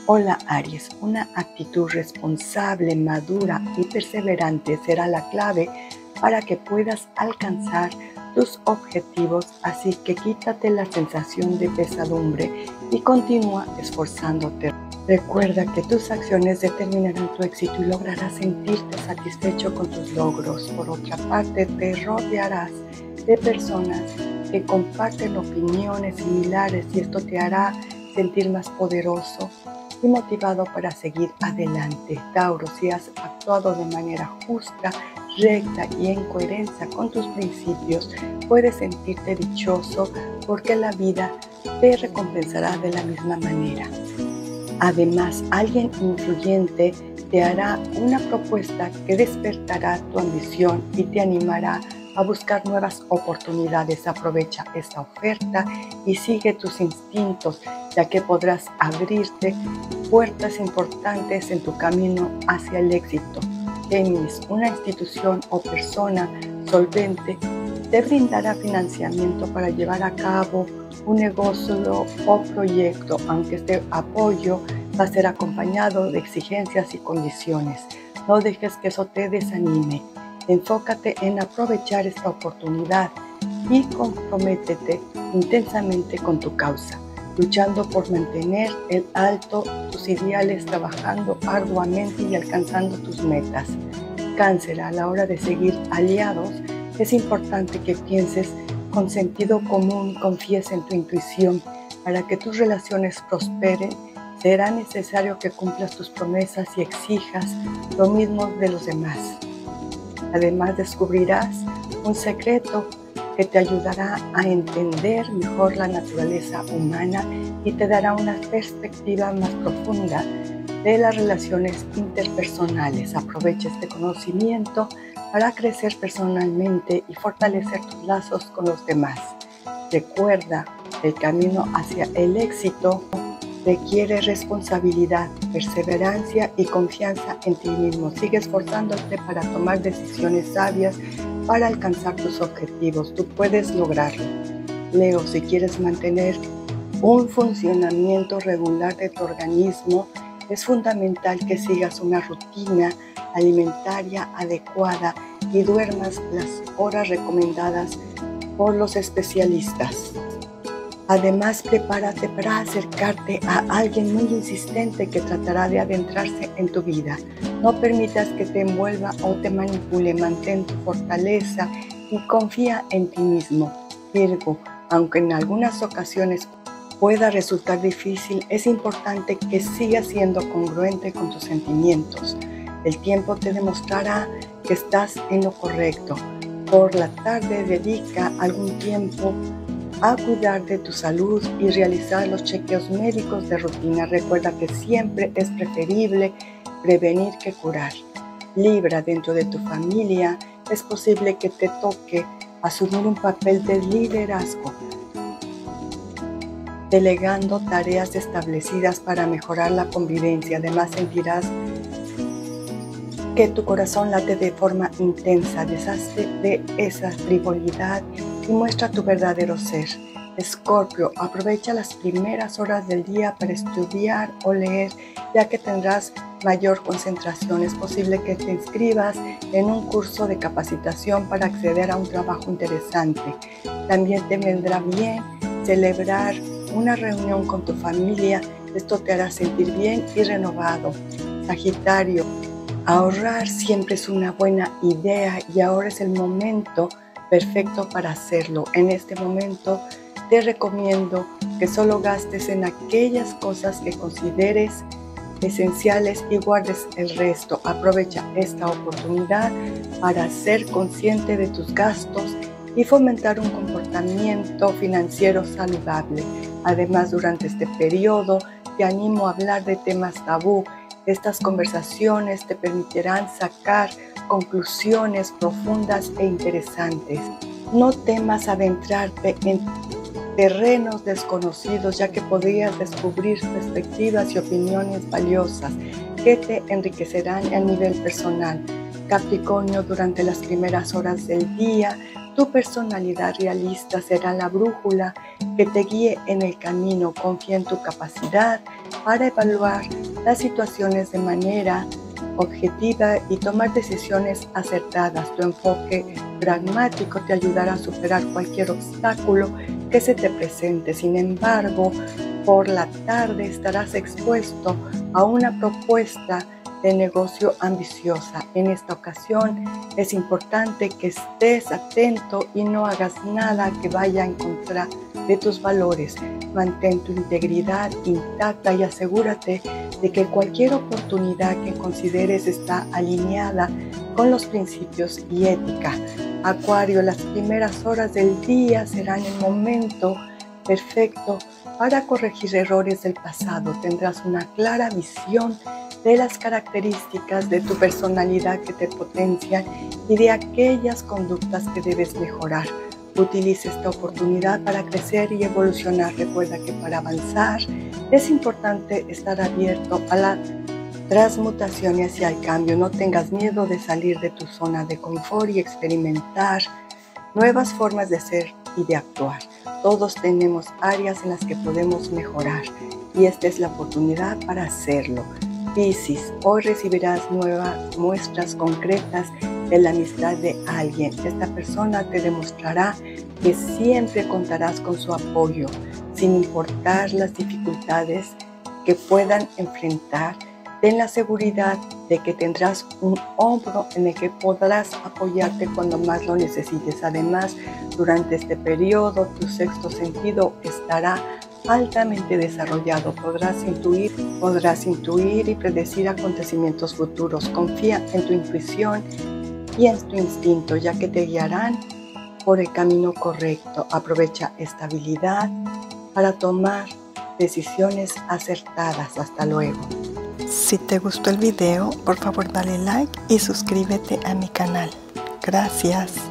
Hola Aries, una actitud responsable, madura y perseverante será la clave para que puedas alcanzar tus objetivos, así que quítate la sensación de pesadumbre y continúa esforzándote. Recuerda que tus acciones determinarán tu éxito y lograrás sentirte satisfecho con tus logros. Por otra parte, te rodearás de personas que comparten opiniones similares y esto te hará sentir más poderoso y motivado para seguir adelante. Tauro, si has actuado de manera justa, recta y en coherencia con tus principios, puedes sentirte dichoso porque la vida te recompensará de la misma manera. Además, alguien influyente te hará una propuesta que despertará tu ambición y te animará a buscar nuevas oportunidades. Aprovecha esta oferta y sigue tus instintos, ya que podrás abrirte puertas importantes en tu camino hacia el éxito. Géminis, una institución o persona solvente te brindará financiamiento para llevar a cabo un negocio o proyecto, aunque este apoyo va a ser acompañado de exigencias y condiciones. No dejes que eso te desanime. Enfócate en aprovechar esta oportunidad y comprométete intensamente con tu causa, luchando por mantener en alto tus ideales, trabajando arduamente y alcanzando tus metas. Cáncer, a la hora de seguir aliados, es importante que pienses con sentido común, confíes en tu intuición. Para que tus relaciones prosperen, será necesario que cumplas tus promesas y exijas lo mismo de los demás. Además, descubrirás un secreto que te ayudará a entender mejor la naturaleza humana y te dará una perspectiva más profunda de las relaciones interpersonales. Aprovecha este conocimiento para crecer personalmente y fortalecer tus lazos con los demás. Recuerda, el camino hacia el éxito requiere responsabilidad, perseverancia y confianza en ti mismo. Sigue esforzándote para tomar decisiones sabias para alcanzar tus objetivos. Tú puedes lograrlo. Leo, si quieres mantener un funcionamiento regular de tu organismo, es fundamental que sigas una rutina alimentaria adecuada y duermas las horas recomendadas por los especialistas. Además, prepárate para acercarte a alguien muy insistente que tratará de adentrarse en tu vida. No permitas que te envuelva o te manipule. Mantén tu fortaleza y confía en ti mismo. Virgo, aunque en algunas ocasiones pueda resultar difícil, es importante que sigas siendo congruente con tus sentimientos. El tiempo te demostrará que estás en lo correcto. Por la tarde, dedica algún tiempo a cuidar de tu salud y realizar los chequeos médicos de rutina. Recuerda que siempre es preferible prevenir que curar. Libra, dentro de tu familia es posible que te toque asumir un papel de liderazgo, delegando tareas establecidas para mejorar la convivencia. Además, sentirás que tu corazón late de forma intensa. Deshazte de esa frivolidad y muestra tu verdadero ser. Escorpio, aprovecha las primeras horas del día para estudiar o leer, ya que tendrás mayor concentración. Es posible que te inscribas en un curso de capacitación para acceder a un trabajo interesante. También te vendrá bien celebrar una reunión con tu familia. Esto te hará sentir bien y renovado. Sagitario, ahorrar siempre es una buena idea y ahora es el momento perfecto para hacerlo. En este momento te recomiendo que solo gastes en aquellas cosas que consideres esenciales y guardes el resto. Aprovecha esta oportunidad para ser consciente de tus gastos y fomentar un comportamiento financiero saludable. Además, durante este periodo te animo a hablar de temas tabú. Estas conversaciones te permitirán sacar conclusiones profundas e interesantes. No temas adentrarte en terrenos desconocidos, ya que podrías descubrir perspectivas y opiniones valiosas que te enriquecerán a nivel personal. Capricornio, durante las primeras horas del día, tu personalidad realista será la brújula que te guíe en el camino. Confía en tu capacidad para evaluar las situaciones de manera objetiva y tomar decisiones acertadas. Tu enfoque pragmático te ayudará a superar cualquier obstáculo que se te presente. Sin embargo, por la tarde estarás expuesto a una propuesta de negocio ambiciosa. En esta ocasión es importante que estés atento y no hagas nada que vaya en contra de tus valores. Mantén tu integridad intacta y asegúrate de que cualquier oportunidad que consideres está alineada con los principios y ética. Acuario, las primeras horas del día serán el momento perfecto para corregir errores del pasado. Tendrás una clara visión de las características de tu personalidad que te potencian y de aquellas conductas que debes mejorar. Utiliza esta oportunidad para crecer y evolucionar. Recuerda que para avanzar es importante estar abierto a la transmutación y hacia el cambio. No tengas miedo de salir de tu zona de confort y experimentar nuevas formas de ser y de actuar. Todos tenemos áreas en las que podemos mejorar y esta es la oportunidad para hacerlo. Piscis, hoy recibirás nuevas muestras concretas de la amistad de alguien. Esta persona te demostrará que siempre contarás con su apoyo, sin importar las dificultades que puedan enfrentar. Ten la seguridad de que tendrás un hombro en el que podrás apoyarte cuando más lo necesites. Además, durante este periodo, tu sexto sentido estará altamente desarrollado. Podrás intuir y predecir acontecimientos futuros. Confía en tu intuición y en tu instinto, ya que te guiarán por el camino correcto. Aprovecha esta habilidad para tomar decisiones acertadas. Hasta luego. Si te gustó el video, por favor dale like y suscríbete a mi canal. Gracias.